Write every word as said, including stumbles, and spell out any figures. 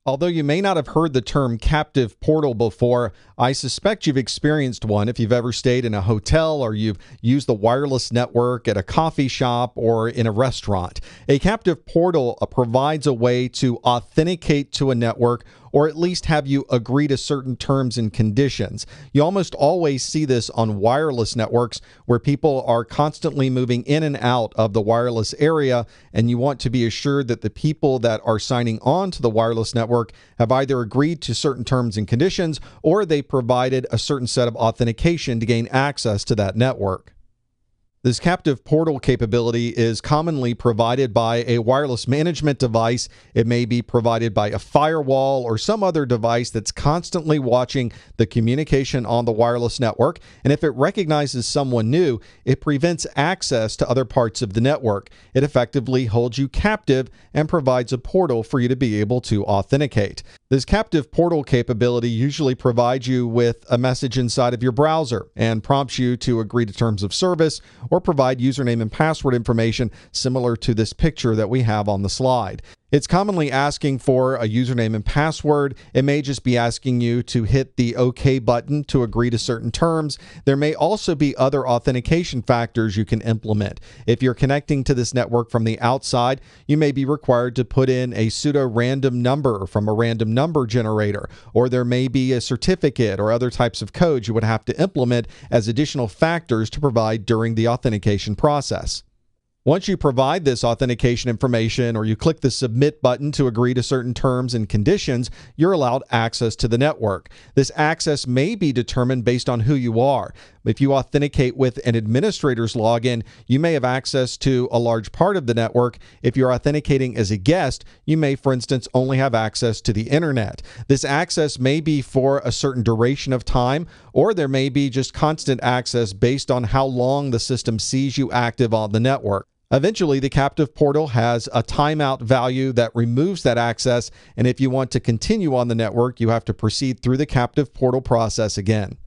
Although you may not have heard the term captive portal before, I suspect you've experienced one if you've ever stayed in a hotel or you've used the wireless network at a coffee shop or in a restaurant. A captive portal uh, provides a way to authenticate to a network or at least have you agree to certain terms and conditions. You almost always see this on wireless networks where people are constantly moving in and out of the wireless area, and you want to be assured that the people that are signing on to the wireless network have either agreed to certain terms and conditions or they provided a certain set of authentication to gain access to that network. This captive portal capability is commonly provided by a wireless management device. It may be provided by a firewall or some other device that's constantly watching the communication on the wireless network. And if it recognizes someone new, it prevents access to other parts of the network. It effectively holds you captive and provides a portal for you to be able to authenticate. This captive portal capability usually provides you with a message inside of your browser and prompts you to agree to terms of service or provide username and password information similar to this picture that we have on the slide. It's commonly asking for a username and password. It may just be asking you to hit the OK button to agree to certain terms. There may also be other authentication factors you can implement. If you're connecting to this network from the outside, you may be required to put in a pseudo-random number from a random number generator, or there may be a certificate or other types of codes you would have to implement as additional factors to provide during the authentication process. Once you provide this authentication information or you click the submit button to agree to certain terms and conditions, you're allowed access to the network. This access may be determined based on who you are. If you authenticate with an administrator's login, you may have access to a large part of the network. If you're authenticating as a guest, you may, for instance, only have access to the internet. This access may be for a certain duration of time, or there may be just constant access based on how long the system sees you active on the network. Eventually, the captive portal has a timeout value that removes that access, and if you want to continue on the network, you have to proceed through the captive portal process again.